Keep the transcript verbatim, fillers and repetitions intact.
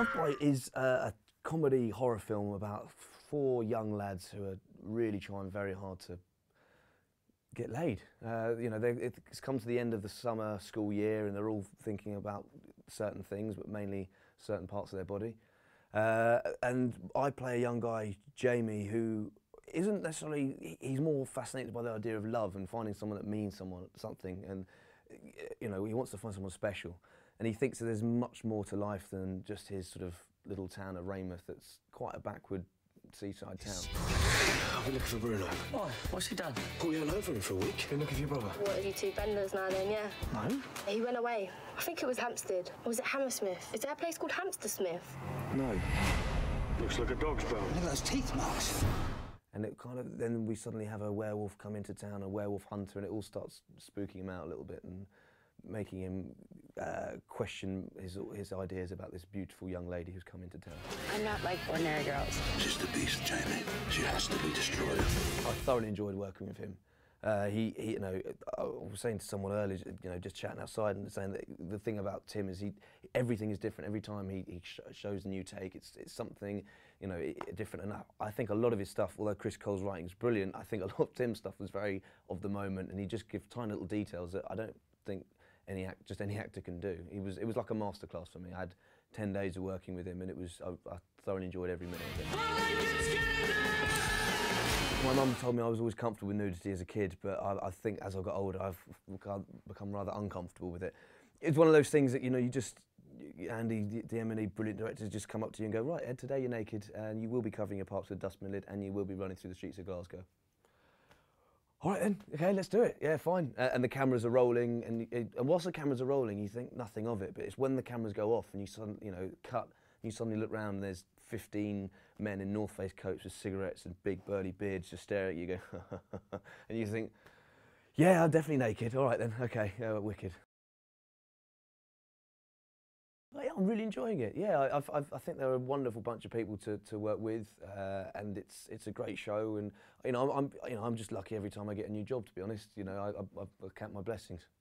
Love Bite is uh, a comedy horror film about four young lads who are really trying very hard to get laid. Uh, you know, they, it's come to the end of the summer school year and they're all thinking about certain things, but mainly certain parts of their body. Uh, and I play a young guy, Jamie, who isn't necessarily, he's more fascinated by the idea of love and finding someone that means someone something, and you know, he wants to find someone special. And he thinks that there's much more to life than just his sort of little town of Weymouth that's quite a backward seaside town. I've been looking for Bruno. Why? What's he done? Pulled you over him for a week. Been looking for your brother. What, are you two benders now then, yeah? No. He went away. I think it was Hampstead. Or was it Hammersmith? Is there a place called Hamstersmith? No. Looks like a dog's bone. Look at those teeth marks. And it kind of, then we suddenly have a werewolf come into town, a werewolf hunter, and it all starts spooking him out a little bit and making him uh, question his, his ideas about this beautiful young lady who's come into town. I'm not like ordinary girls. She's the beast, Jamie. She has to be destroyed. I thoroughly enjoyed working with him. Uh, he, he, you know, I was saying to someone earlier, you know, just chatting outside and saying that the thing about Tim is he, everything is different every time he, he sh shows a new take. It's, it's something, you know, it, different. And I, I think a lot of his stuff, although Chris Cole's writing is brilliant, I think a lot of Tim's stuff was very of the moment, and he just gives tiny little details that I don't think any act, just any actor can do. He was, it was like a masterclass for me. I had ten days of working with him, and it was, I, I thoroughly enjoyed every minute of it. My mum told me I was always comfortable with nudity as a kid, but I, I think as I got older, I've become rather uncomfortable with it. It's one of those things that, you know, you just, Andy, the M and E, brilliant directors, just come up to you and go, right, Ed, today you're naked, and you will be covering your parts with a dustbin lid, and you will be running through the streets of Glasgow. All right then, okay, let's do it. Yeah, fine. Uh, and the cameras are rolling, and, and whilst the cameras are rolling, you think nothing of it, but it's when the cameras go off and you suddenly, you know, cut, you suddenly look round and there's fifteen men in North Face coats with cigarettes and big burly beards just stare at you, go, and you think, yeah, I'm definitely naked. All right then, okay, yeah, wicked. But yeah, I'm really enjoying it. Yeah, I, I've, I've, I think they're a wonderful bunch of people to, to work with, uh, and it's it's a great show. And you know, I'm, I'm you know I'm just lucky every time I get a new job. To be honest, you know, I, I, I count my blessings.